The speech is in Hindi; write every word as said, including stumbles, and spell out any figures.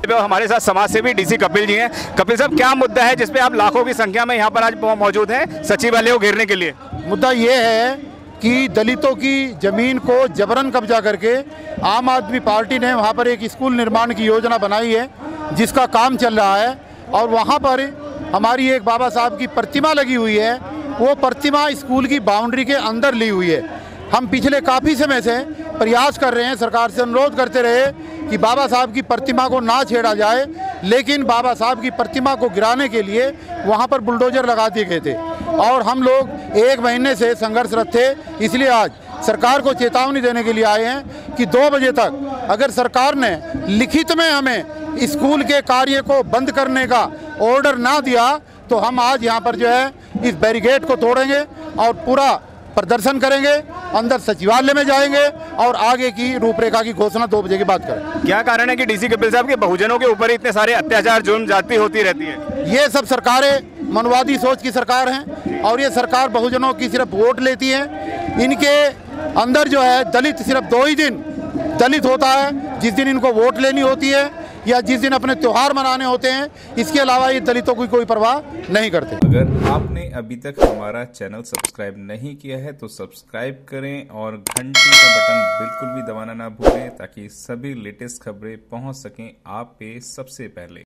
पे हमारे साथ समाज सेवी डीसी कपिल जी हैं। कपिल साहब, क्या मुद्दा है जिसपे आप लाखों की संख्या में यहाँ पर आज मौजूद हैं सचिवालय को घेरने के लिए? मुद्दा ये है कि दलितों की ज़मीन को जबरन कब्जा करके आम आदमी पार्टी ने वहाँ पर एक स्कूल निर्माण की योजना बनाई है, जिसका काम चल रहा है। और वहाँ पर हमारी एक बाबा साहब की प्रतिमा लगी हुई है, वो प्रतिमा स्कूल की बाउंड्री के अंदर ली हुई है। हम पिछले काफ़ी समय से प्रयास कर रहे हैं, सरकार से अनुरोध करते रहे कि बाबा साहब की प्रतिमा को ना छेड़ा जाए, लेकिन बाबा साहब की प्रतिमा को गिराने के लिए वहाँ पर बुलडोजर लगा दिए गए थे और हम लोग एक महीने से संघर्षरत थे। इसलिए आज सरकार को चेतावनी देने के लिए आए हैं कि दो बजे तक अगर सरकार ने लिखित में हमें स्कूल के कार्य को बंद करने का ऑर्डर ना दिया तो हम आज यहाँ पर जो है इस बैरिकेड को तोड़ेंगे और पूरा प्रदर्शन करेंगे, अंदर सचिवालय में जाएंगे और आगे की रूपरेखा की घोषणा दो बजे के बाद करें। क्या कारण है कि डीसी कपिल साहब के बहुजनों के ऊपर इतने सारे अत्याचार, जुल्म, जाति होती रहती है? ये सब सरकारें मनवादी सोच की सरकार हैं और ये सरकार बहुजनों की सिर्फ वोट लेती है। इनके अंदर जो है दलित सिर्फ दो ही दिन दलित होता है, जिस दिन इनको वोट लेनी होती है या जिस दिन अपने त्यौहार मनाने होते हैं। इसके अलावा ये दलितों की कोई परवाह नहीं करते। अगर आपने अभी तक हमारा चैनल सब्सक्राइब नहीं किया है तो सब्सक्राइब करें और घंटी का बटन बिल्कुल भी दबाना ना भूलें, ताकि सभी लेटेस्ट खबरें पहुंच सकें आप पे सबसे पहले।